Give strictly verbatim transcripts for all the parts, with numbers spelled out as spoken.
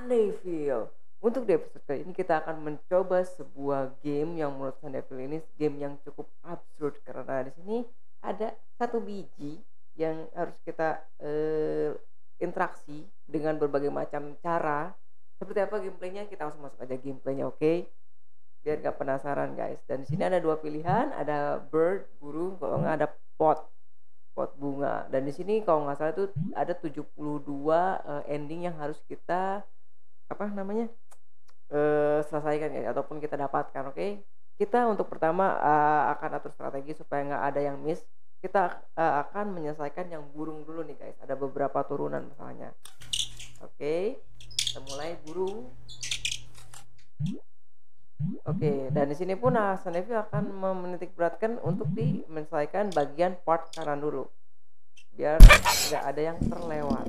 Sunnyville. Untuk di episode kali ini kita akan mencoba sebuah game yang menurut Sunnyville ini game yang cukup absurd karena di sini ada satu biji yang harus kita eh, interaksi dengan berbagai macam cara. Seperti apa gameplaynya? Kita langsung masuk aja gameplaynya, oke? Okay? Biar gak penasaran guys. Dan di sini ada dua pilihan, ada bird, burung, kalau nggak ada pot, pot bunga. Dan di sini kalau nggak salah itu ada tujuh puluh dua uh, ending yang harus kita apa namanya uh, selesaikan ya, ataupun kita dapatkan, oke? Okay? Kita untuk pertama uh, akan atur strategi supaya nggak ada yang miss. Kita uh, akan menyelesaikan yang burung dulu nih guys. Ada beberapa turunan masalahnya. Oke, okay. Kita mulai burung. Oke, okay, dan di sini pun Sunnyville akan menitik beratkan untuk di menyelesaikan bagian part kanan dulu, biar nggak ada yang terlewat.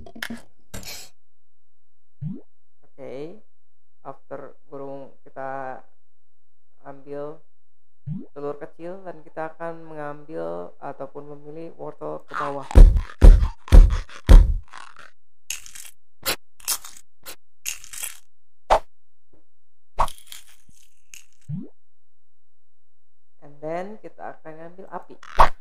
Oke, okay. After burung kita ambil telur kecil dan kita akan mengambil ataupun memilih wortel ke bawah. And then kita akan ambil api.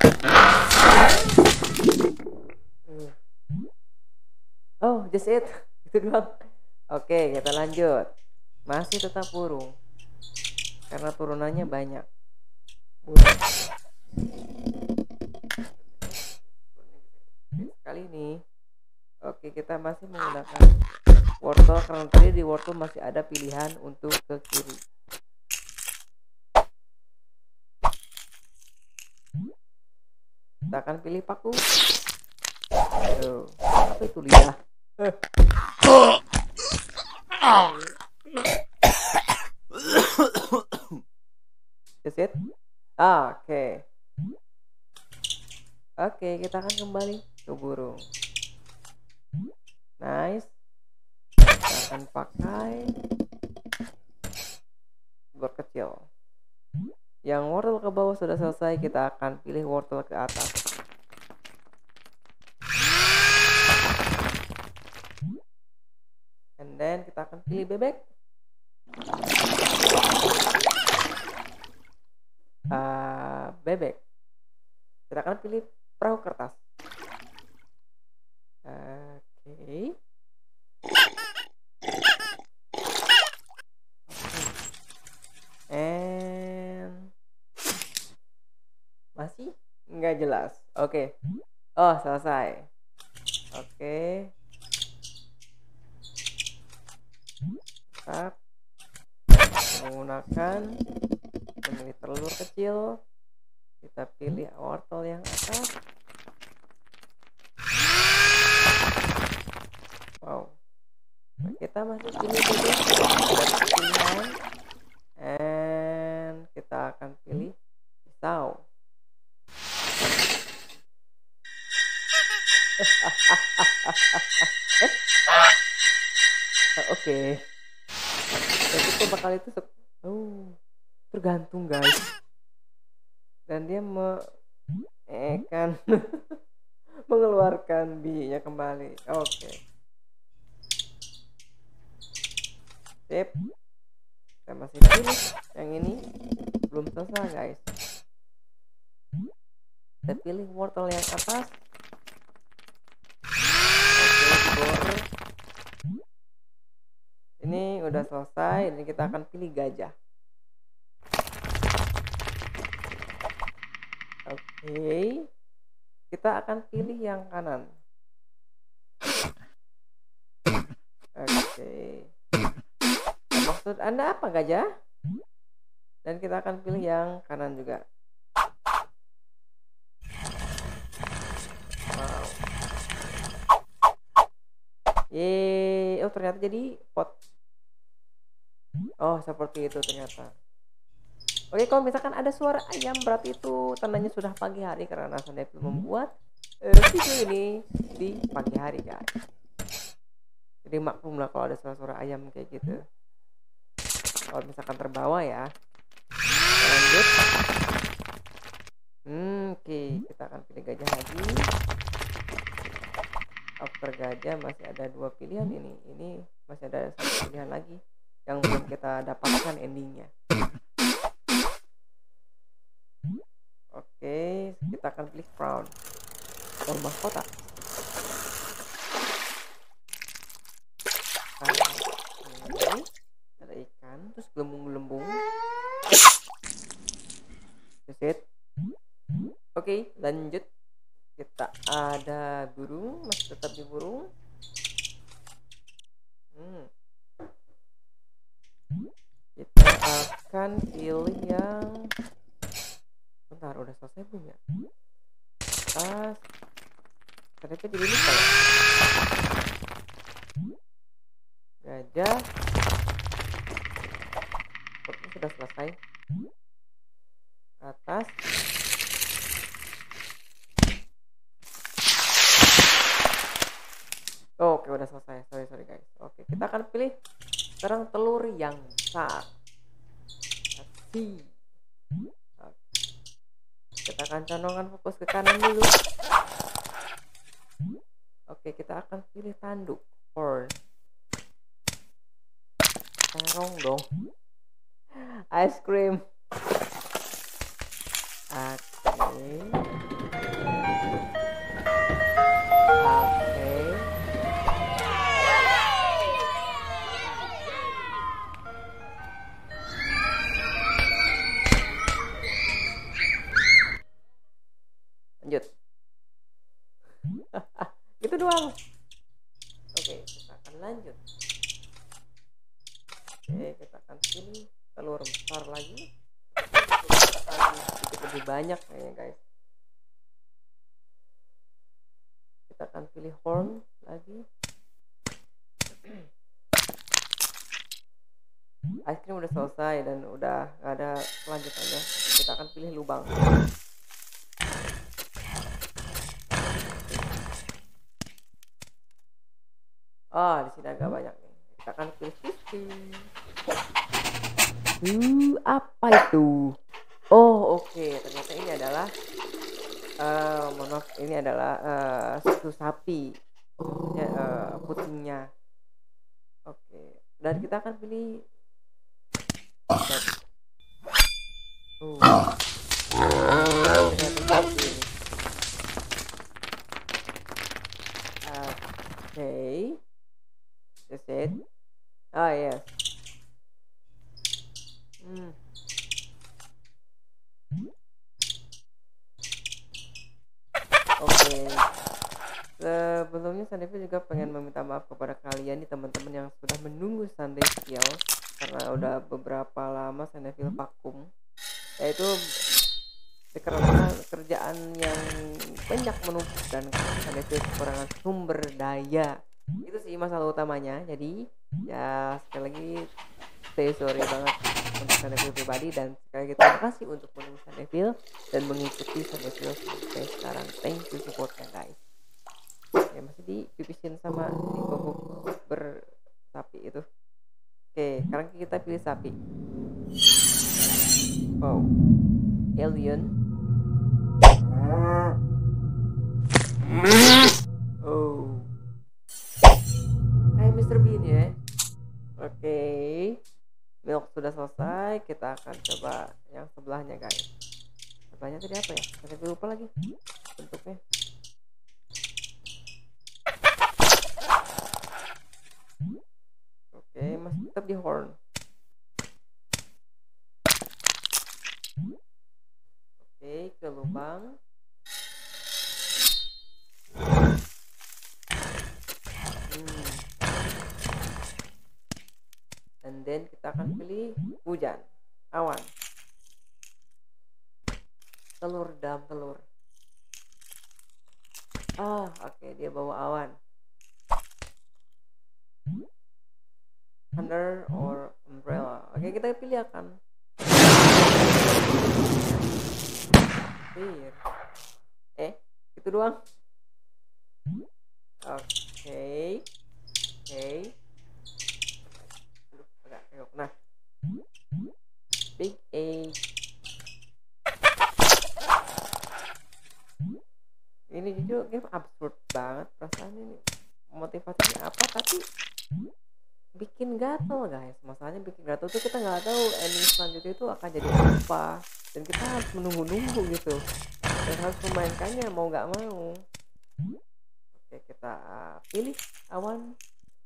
Oh, just it. Itu doang. Oke, kita lanjut. Masih tetap burung. Karena turunannya banyak. Burung. Kali ini oke, kita masih menggunakan wortel karena tadi di wortel masih ada pilihan untuk ke kiri. Kita akan pilih paku. Tuh, apa itu lidah? That's it. Ah, oke. Okay. Oke, okay, kita akan kembali ke burung. Nice. Kita akan pakai telur kecil. Yang wortel ke bawah sudah selesai, kita akan pilih wortel ke atas. And then kita akan pilih bebek. Uh, bebek. Kita akan pilih perahu kertas. Oke. Okay. And masih nggak jelas. Oke. Okay. Oh, selesai. Oke. Okay. Kita menggunakan memilih telur kecil. Kita pilih wortel yang atas. Wow. Nah, kita masih pilih bebek. Ada pilihan. And kita akan pilih pisau. Oke. Okay. Jadi itu bakal itu oh, tergantung guys. Dan dia me eh kan mengeluarkan bijinya kembali. Oke. Okay. Sip. Kita masih pilih yang ini. Belum selesai guys. Kita pilih wortel yang atas. Oke, digoreng. Ini udah selesai. Ini kita akan pilih gajah. Oke. Kita akan pilih yang kanan. Oke. Maksud Anda apa gajah? Dan kita akan pilih yang kanan juga. Wow. Yeay. Oh, ternyata jadi pot. Oh, seperti itu ternyata. Oke, kalau misalkan ada suara ayam, berarti itu tandanya sudah pagi hari karena Sunnyville membuat uh, video ini di pagi hari guys. Jadi maklum lah kalau ada suara-suara ayam kayak gitu. Kalau misalkan terbawa ya. Lanjut. Hmm, Oke, okay. Kita akan pilih gajah lagi. After gajah masih ada dua pilihan ini. Ini masih ada satu pilihan lagi yang belum kita dapatkan endingnya. Oke, kita akan klik crown atau mahkota. Nah, ini ada ikan, terus gelembung-gelembung. Set. Oke, lanjut. Kita ada burung, masih tetap di burung. Hmm. Kita akan pilih yang bentar, udah selesai belum ya? Tas ternyata jadi lupa ya. Gajah ini sudah selesai. Atas oh, oke udah selesai. Sorry sorry guys. Oke, kita akan pilih sekarang telur yang besar. Kasih. Kita akan condongkan fokus ke kanan dulu. Oke, kita akan pilih tanduk horn. Terong dong. Ice cream. Oke. Oke. Lanjut. Gitu doang. Oke, kita akan lanjut. Oke, kita akan pilih telur besar lagi. Kita akan sedikit lebih banyak kayaknya guys. Kita akan pilih horn lagi. Ice cream udah selesai dan udah gak ada kelanjutannya. Kita akan pilih lubang. Oh, di sini agak banyak nih. Kita akan pilih sushi. Uh, apa itu? Oh, oke. Okay. Ternyata ini adalah uh, mohon maaf, ini adalah uh, susu sapi. Ya, uh, putingnya. Oke. Okay. Dan kita akan pilih uh. Oke. That's it. Ah yes. Hmm. Oke. Okay. Sebelumnya Sandevil juga pengen meminta maaf kepada kalian nih teman-teman yang sudah menunggu Sandevil karena udah beberapa lama Sandevil vakum. Yaitu karena kerjaan yang banyak menumpuk dan Sandevil kekurangan sumber daya. Itu sih masalah utamanya. Jadi ya sekali lagi stay sorry banget untuk Sandevil pribadi dan sekali lagi terima kasih untuk menunggu Sandevil dan mengikuti Sandevil sampai sekarang. Thank you supportnya guys. Ya masih dipipisin sama digogok bersapi itu. Oke, sekarang kita pilih sapi. Wow, alien. Oh, hai mister Bean ya. Oke, milk sudah selesai. Kita akan coba yang sebelahnya guys. Sebelahnya tadi apa ya? Saya lupa lagi bentuknya. Oke, masih tetap di horn. Oke, ke lubang. Hmm. And then kita akan pilih hujan, awan, telur dalam telur. Ah, oke okay, dia bawa awan. Thunder or umbrella. Oke, okay, kita pilih akan. Clear. Eh, itu doang. Oke, okay. Oke. Okay. Nah, big A. Ini jujur game absurd banget perasaan ini. Motivasinya apa tapi bikin gatel guys. Masalahnya bikin gatel tuh kita nggak tahu ending selanjutnya itu akan jadi apa, dan kita harus menunggu-nunggu gitu, dan harus memainkannya mau nggak mau. Oke, kita pilih awan.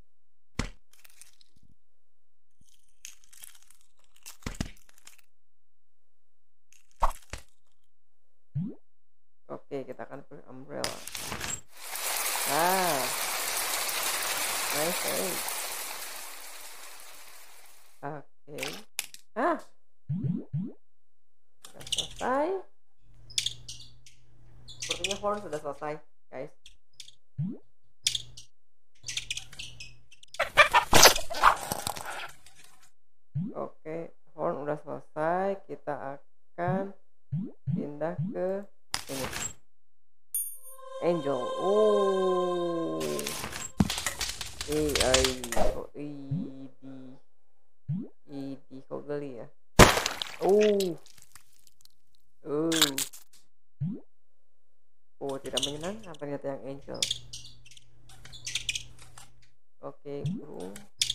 Oke, kita akan pilih umbrella. Ah, nice, nice. Oke. Ah, sudah selesai. Sepertinya horn sudah selesai, guys. Oke, horn udah selesai. Kita akan pindah ke ini. Angel. Oh. Eh, ai, kok idi. Idi kok geli ya. Oh. Oh. Oh, tidak menyenangkan ternyata yang Angel. Oke, burung.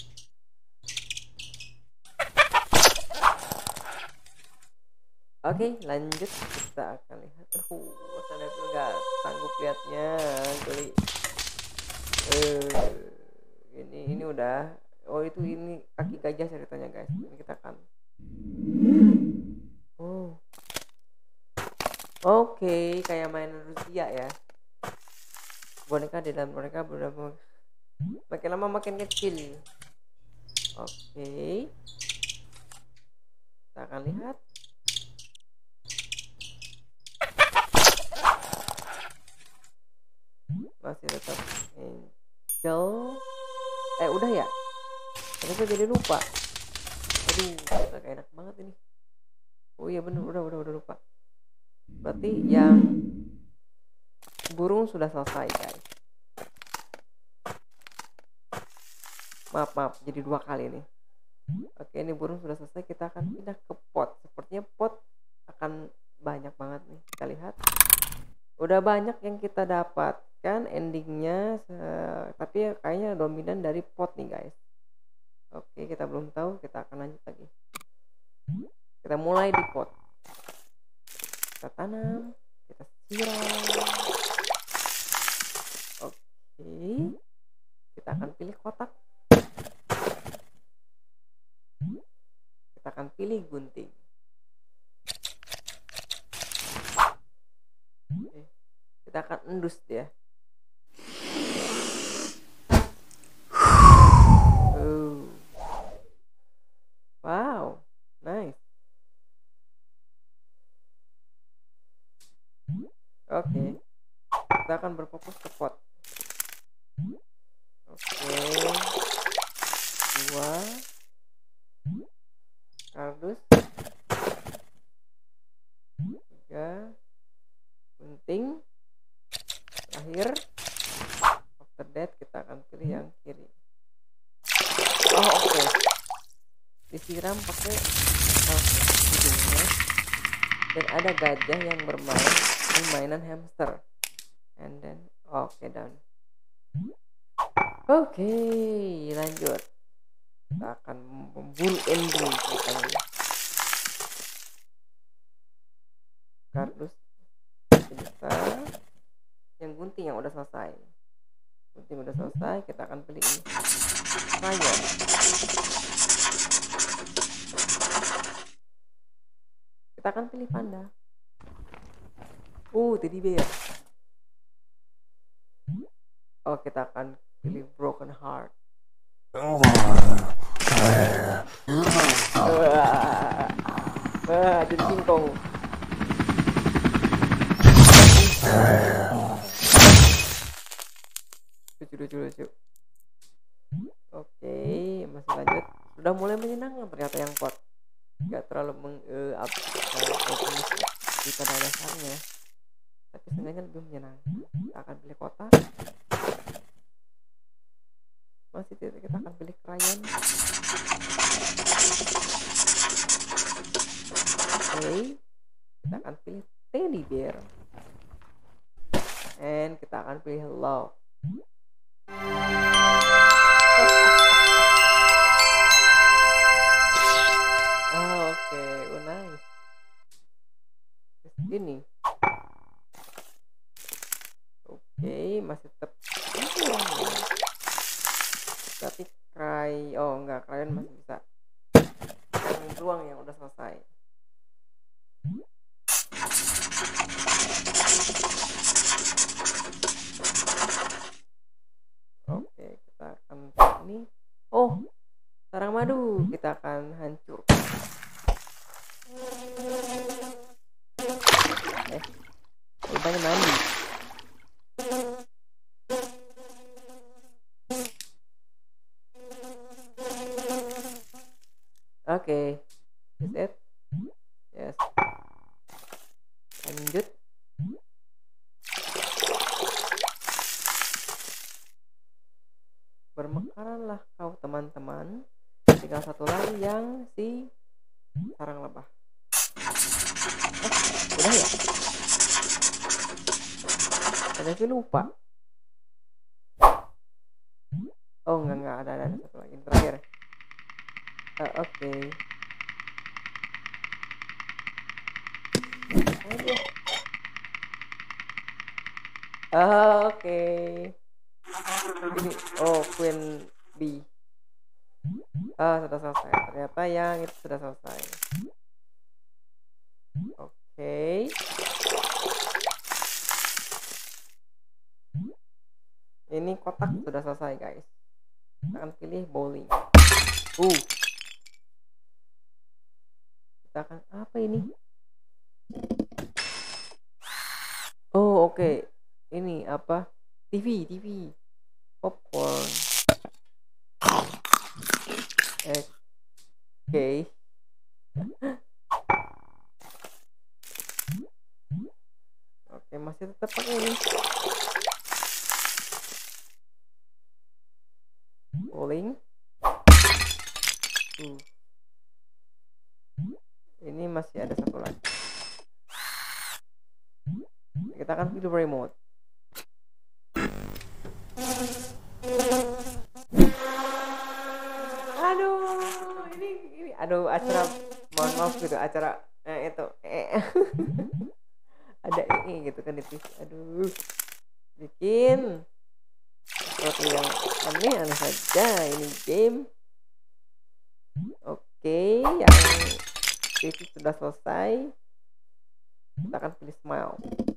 Oke, lanjut, kita akan lihat. Uh, saya nggak sanggup lihatnya, geli. Eh, ini ini udah. Oh, itu ini kaki gajah ceritanya guys. Ini kita akan. Oh. Oke, kayak mainan Rusia ya. Boneka di dalam boneka benar-benar makin lama makin kecil. Oke. Kita akan lihat. Masih tetap Angel. Eh, udah ya? Ternyata jadi lupa. Aduh, gak enak banget ini. Oh iya bener, udah udah udah lupa. Berarti yang burung sudah selesai guys. Maaf maaf, jadi dua kali nih. Oke, ini burung sudah selesai. Kita akan pindah ke pot. Sepertinya pot akan banyak banget nih. Kita lihat. Udah banyak yang kita dapatkan endingnya, tapi kayaknya dominan dari pot nih guys. Oke, kita belum tahu. Kita akan lanjut lagi. Kita mulai di pot. Kita tanam, kita siram. Oke, kita akan pilih kotak. Kita akan pilih gunting. Oke, kita akan endus dia. Oh. Wow, nice. Oke, kita akan berfokus ke pot. Oke, dua kardus, tiga gunting, terakhir. After that kita akan pilih yang kiri. Oh oke, okay. Disiram pakai hidungnya, dan ada gajah yang bermain ini mainan hamster, and then oke okay, done. Oke, okay, lanjut. Kita akan memburu ending ceritanya. Kardus kita, yang gunting yang udah selesai. Gunting udah selesai, kita akan pilih ini. Rayon. Kita akan pilih panda. Uh, teddy bear. Oh, kita akan pilih broken heart. Wah, jadi singkong. Lucu, lucu, lucu. Oke, masih lanjut. Sudah mulai menyenangkan ternyata yang pot. Gak terlalu meng uh, up di pada dasarnya, tapi seenggaknya lebih menyenangkan. Kita akan pilih kotak. Masih tidak, kita akan pilih krayon. Oke, kita akan pilih teddy bear, and kita akan pilih love. sini. Oke, masih tetap tapi cry, oh enggak, kalian masih bisa. Yang ruang yang udah selesai. Oke, kita akan ini. Oh, sarang madu kita akan hancur. Eh, rupanya mandi. Oke, okay. Is it? Yes. Lanjut. Bermekaranlah kau teman-teman. Tinggal satu lagi yang si sarang lebah. Eh, udah ya? Ada sih lupa. Oh enggak enggak ada ada satu lagi terakhir. Uh, Oke. Okay. Uh, Oke. Okay. Ini oh Queen B. Ah, sudah selesai. Ternyata yang itu sudah selesai. Oke. Okay. Ini kotak sudah selesai, guys. Kita akan pilih bowling. Uh. Kita akan apa ini? Oh, oke. Okay. Ini apa? T V, T V. Popcorn. Oke. Okay. Oke, masih tetap pakai ini. Bowling. Uh. Ini masih ada satu lagi. Kita akan pilih remote. Aduh, ini ini aduh acara mohon maaf gitu acara eh, itu eh. Ada ini gitu kan di T V. Aduh. Bikin sesuatu yang aneh-aneh saja ini game. Oke, yang T V sudah selesai. Kita akan pilih smile.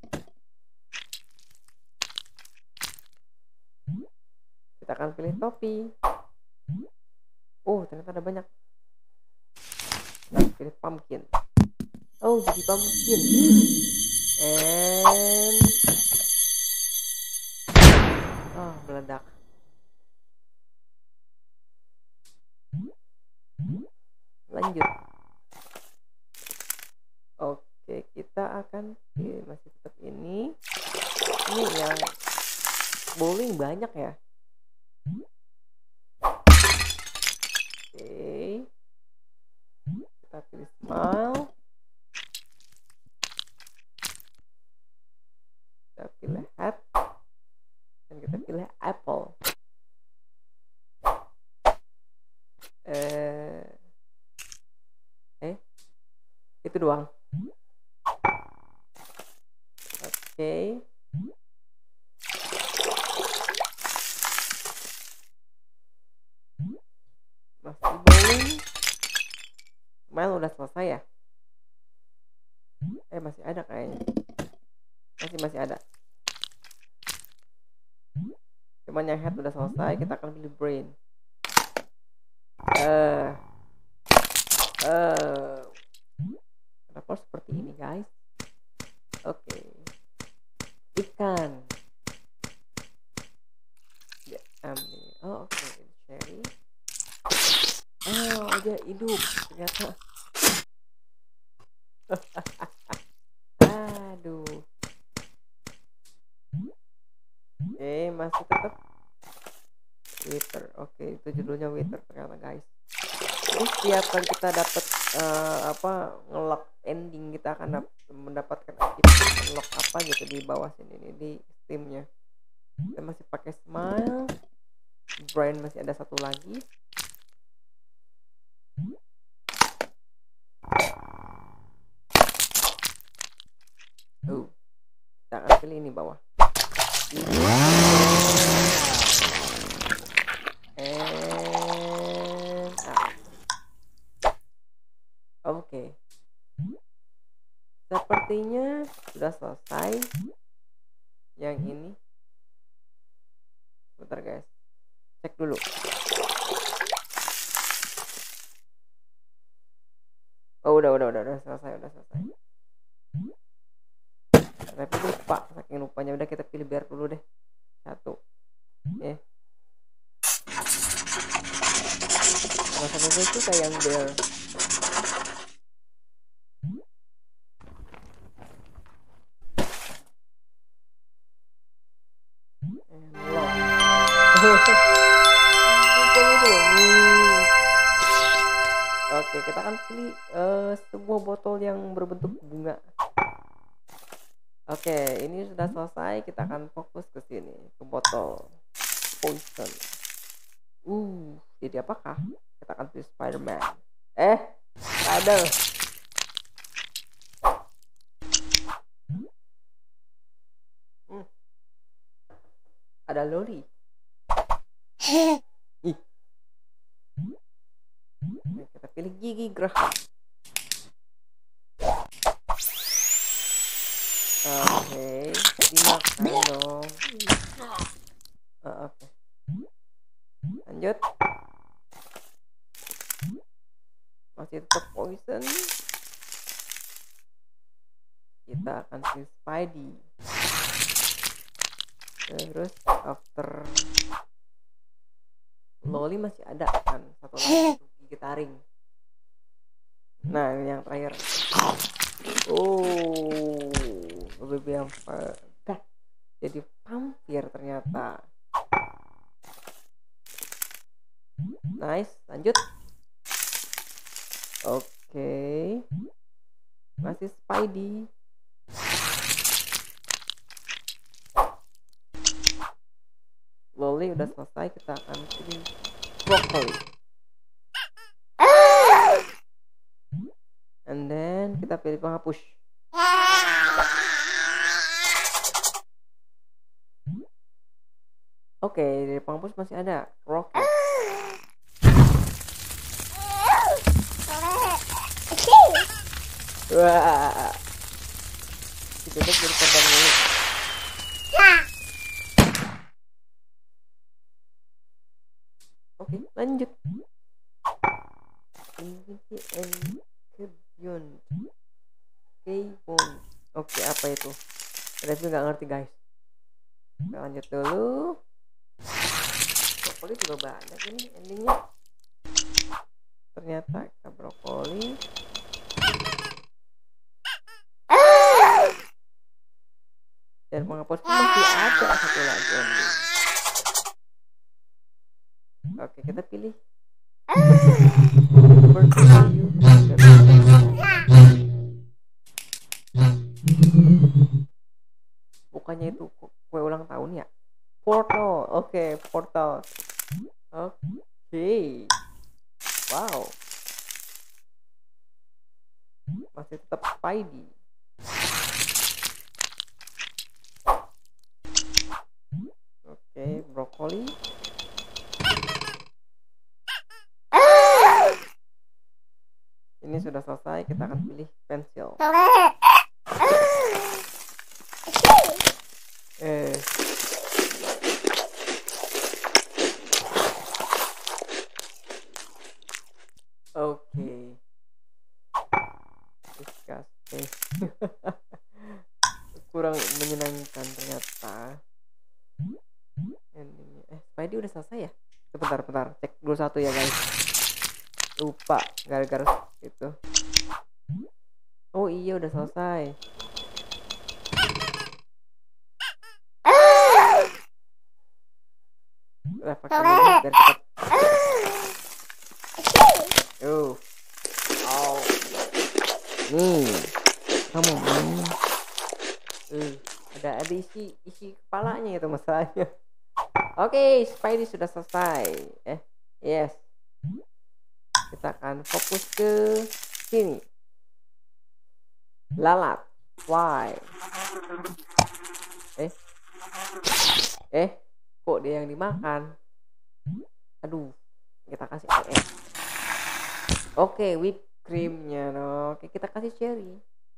Kita akan pilih topi. Oh, ternyata ada banyak. Kita pilih pumpkin. Oh, jadi pumpkin. And oh, meledak. Lanjut. Oke, kita akan pilih masih tetap ini. Ini yang bowling banyak ya. Oke. Kita pilih smile. Kita pilih hat. Dan kita pilih apple. Eh, eh, itu doang. Oke. Okay. Masih bowling. Smile udah selesai ya? Eh masih ada kayaknya. Masih masih ada. Cuman yang head udah selesai, kita akan pilih brain. Eh, uh, uh, kenapa seperti ini guys? Oke, okay. Ikan. Ya, ambil. Oh oke, okay. Cherry. Oh dia hidup ternyata. Aduh. Oke, okay, masih tetap Wither. Oke, okay, itu judulnya Wither ternyata guys. Jadi setiap kali kita dapat uh, apa ngelock ending, kita akan dap mendapatkan unlock apa gitu di bawah sini nih di Steamnya. Kita masih pakai smile. Brain masih ada satu lagi. pilih ini bawah. And ah. Oke. Sepertinya sudah selesai. Yang ini. Bentar guys. Cek dulu. Oh udah udah udah udah selesai udah selesai. Tapi lupa, saking lupanya udah kita pilih biar dulu deh. Satu. Eh. Kalau satu itu kayak yang bear. Oke, kita akan pilih uh, sebuah botol yang berbentuk bunga. Oke, ini sudah selesai. Kita akan fokus ke sini, ke botol poison. Uh, jadi apakah? Kita akan pilih Spider-Man. Eh, spider. Hmm. Ada loli. Ih. Kita pilih gigi geraham. Oke, dimakan dong. Uh, Oke, lanjut. Masih tetap poison. Kita akan pilih Spidey. Terus after loli masih ada kan satu lagi untuk gigi taring. Nah ini yang terakhir. Oh, lebih yang dah jadi vampir ternyata. Nice, lanjut. Oke, masih Spidey. Loli udah selesai, kita akan pilih broccoli. And then kita pilih penghapus. Oke, okay, dari penghapus masih ada rocket. Wah, kita jadi korban dulu. Oke, lanjut. Infinity and Beyond. K-Bone. Oke, apa itu? Review nggak ngerti guys. Kita lanjut dulu. Brokoli juga banyak ini endingnya. Ternyata kita brokoli. Dan penghapus masih ada satu lagi ending. Oke, kita pilih. Bukannya itu kue ulang tahun ya? Portal. Oke, okay, portal. Oke. Okay. Wow. Masih tetap Spidey. Oke, okay, brokoli. Ini sudah selesai, kita akan pilih pensil. Eh. Oke. Disgusting. Kurang menyenangkan ternyata. Eh, Spidey udah selesai ya? Sebentar, bentar, cek dulu satu ya guys. Lupa gara-gara itu. Oh iya udah selesai. Udah pakai ini biar cepat. Oh. Oh. Nih. Kamu nih. Uh, ada ada isi isi kepalanya itu masalahnya. Oke, okay, Spidey sudah selesai. Eh, yes. Kita akan fokus ke sini. Lalat, fly. Eh, eh, kok dia yang dimakan? Aduh, kita kasih E E. Oke, whipped creamnya, no. Oke, kita kasih cherry.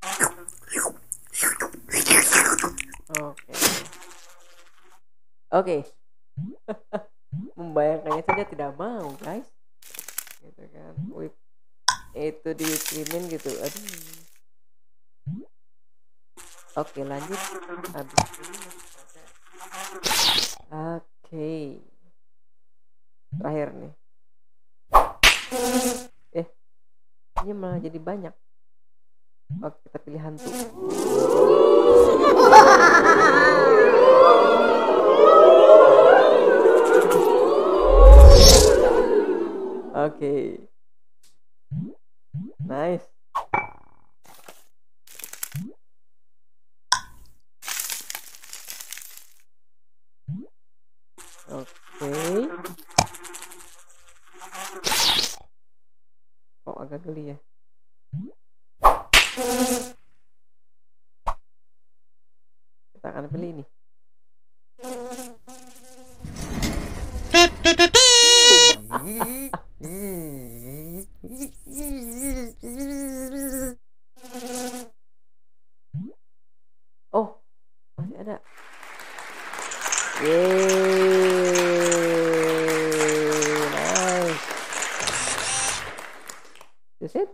Oke, oke. Membayangkannya saja tidak mau, guys. Gitu kan, whip itu di whipped creamin gitu. Aduh. Oke, lanjut. Habis ini oke. Terakhir nih. Eh, ini malah jadi banyak. Oke, kita pilih hantu. Oke. Nice. Oke. Kok agak geli ya? Kita akan pilih ini. Oh, masih ada. Yeay, nice. That's it.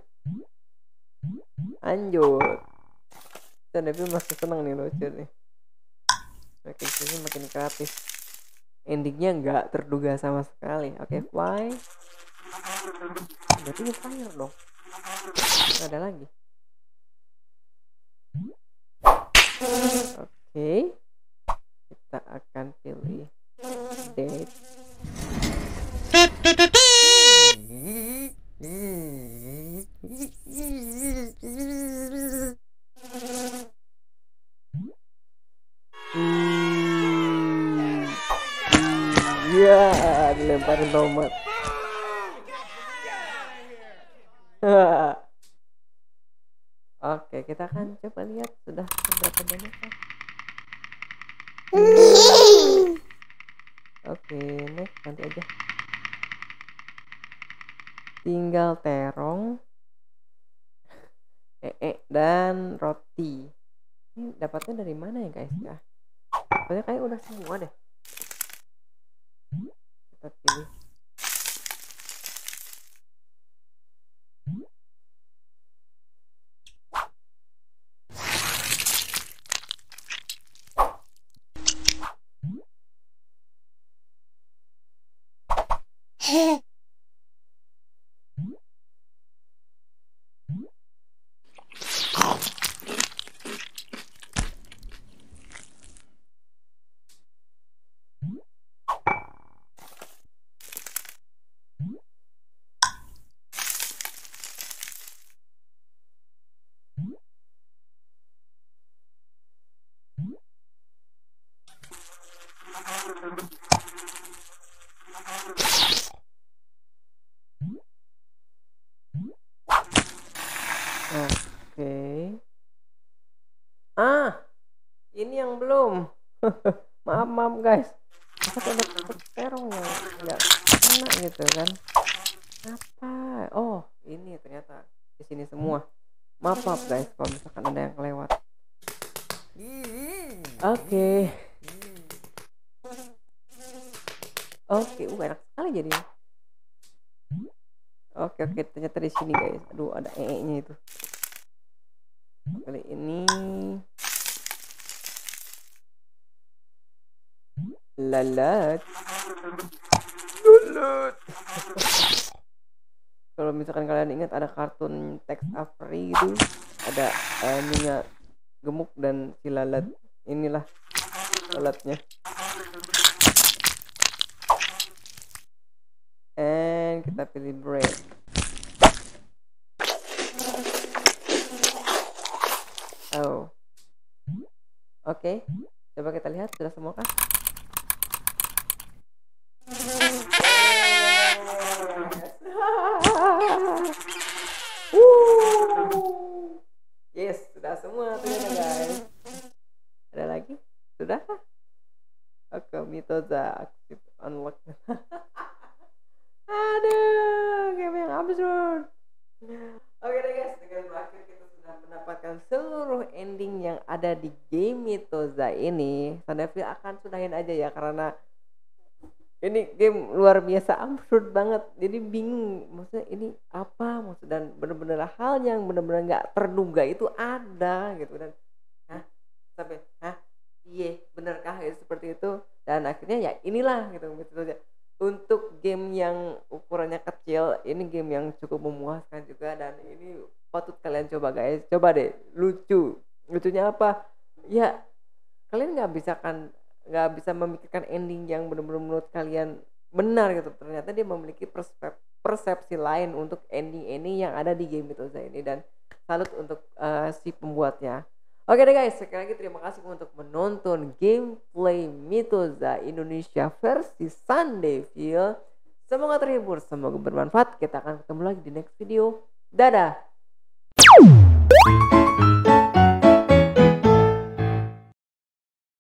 Lanjut. Dan Devil masih seneng nih lucu nih. Makin sini makin kreatif. Endingnya nggak terduga sama sekali. Oke, okay, fly. Berarti ini fire dong. Nggak ada lagi. Oke, okay. Kita akan pilih date. Hmm. Ya, dilemparin tomat. Oke, kita akan coba lihat sudah berapa banyak. Oke, next nanti aja. Tinggal terong, ee dan roti. Ini dapatnya dari mana ya guys ya? Pokoknya kayak udah semua deh. Kita pilih. Oke. Ah, ini yang belum. maaf maaf guys. Masa ada terong yang nggak kena gitu kan? Apa? Oh, ini ternyata di sini semua. Maaf maaf guys, kalau misalkan ada yang kelewat. Oke. Oke, uh enak sekali jadi. Oke oke, ternyata di sini guys. Aduh, ada ee-nya itu. Kali ini lalat. Lalat. Kalau misalkan kalian ingat ada kartun Tex Avery itu, ada uh, minyak gemuk dan si lalat. Inilah lalatnya. And kita pilih bread. Oh, oke. Okay. Coba kita lihat sudah semua kan? Yes, sudah semua ternyata guys. Ada lagi? Sudah? Oke, Mitoza aktif unlock. Aduh, game yang absurd. Oke deh guys, dengan berakhir kita sudah mendapatkan seluruh ending yang ada di game Mitoza ini. Sanevil akan sudahin aja ya, karena ini game luar biasa absurd banget. Jadi bingung, maksudnya ini apa maksud, dan bener-bener hal yang bener-bener nggak terduga itu ada gitu. Dan hah, sampai hah, iya benerkah itu seperti itu. Dan akhirnya ya inilah gitu Mitoza. Untuk game yang ukurannya kecil, ini game yang cukup memuaskan juga, dan ini patut kalian coba guys. Coba deh, lucu. Lucunya apa? Ya kalian nggak bisa kan, nggak bisa memikirkan ending yang benar-benar menurut kalian benar gitu. Ternyata dia memiliki persep- persepsi lain untuk ending-ending yang ada di game Mitoza ini, dan salut untuk uh, si pembuatnya. Oke deh guys, sekali lagi terima kasih untuk menonton gameplay Mitoza Indonesia versi Sandevil. Semoga terhibur, semoga bermanfaat. Kita akan ketemu lagi di next video. Dadah.